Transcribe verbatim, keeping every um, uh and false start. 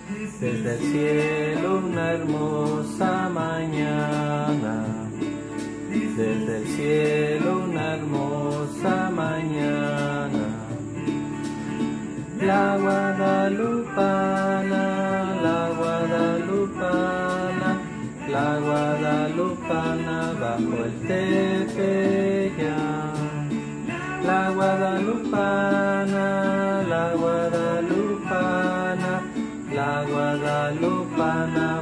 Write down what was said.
desde el cielo una hermosa mañana, desde el cielo una hermosa mañana. La guadalupana, la guadalupana, la guadalupana bajo el tepeyac. La guadalupana, la guadalupana, la guadalupana